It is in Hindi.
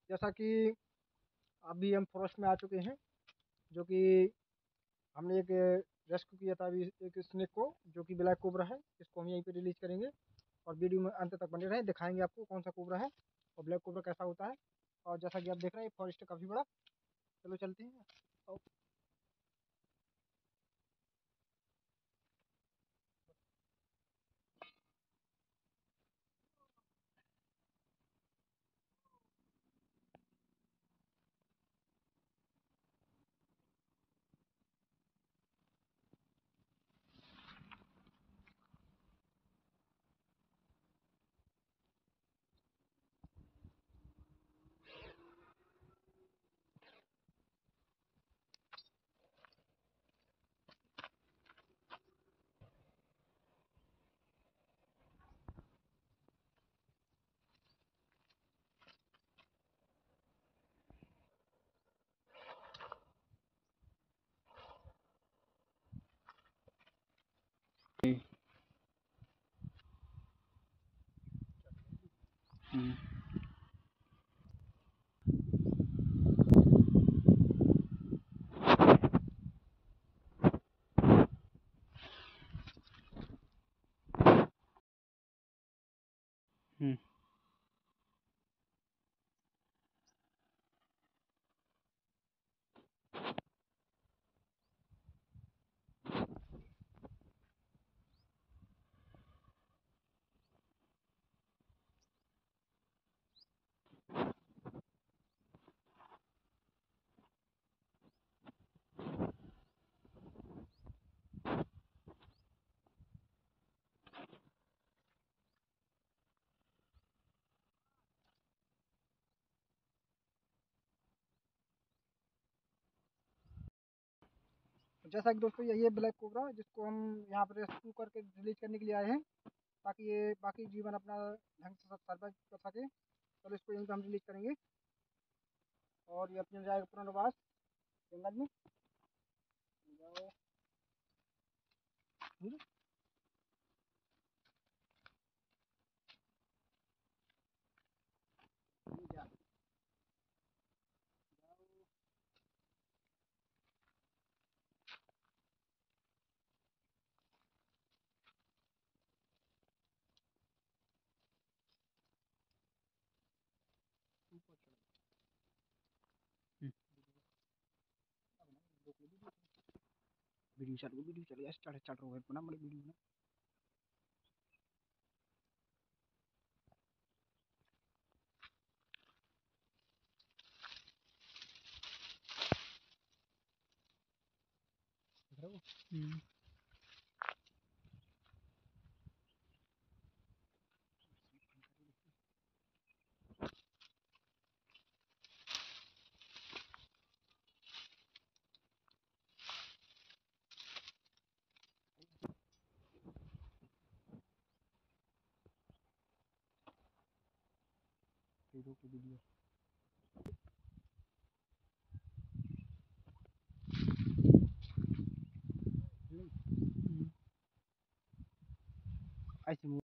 जैसा कि अभी हम फॉरेस्ट में आ चुके हैं, जो कि हमने एक रेस्क्यू किया था अभी एक स्नेक को, जो कि ब्लैक कोबरा है। इसको हम यहीं पे रिलीज करेंगे और वीडियो में अंत तक बने रहें, दिखाएंगे आपको कौन सा कोबरा है और ब्लैक कोबरा कैसा होता है। और जैसा कि आप देख रहे हैं फॉरेस्ट काफ़ी बड़ा। चलो चलते हैं। और हम्म। हम्म। जैसा कि दोस्तों यही है ब्लैक कोबरा, जिसको हम यहाँ पर रेस्क्यू करके रिलीज करने के लिए आए हैं, ताकि ये बाकी जीवन अपना ढंग से सर्वाइव कर सके। चलो इसको यहीं पर हम रिलीज करेंगे और ये अपने जाएगा पुनर्वास जंगल में। जाओ। हम्म, जा- जाओ। ऊपर चलो। वीडियो चल गया स्टार्ट स्टार्ट हो गया पुनः हमारी वीडियो में। देख रहे हो? हम्म। वीडियो की वीडियो। हम्म। ऐसे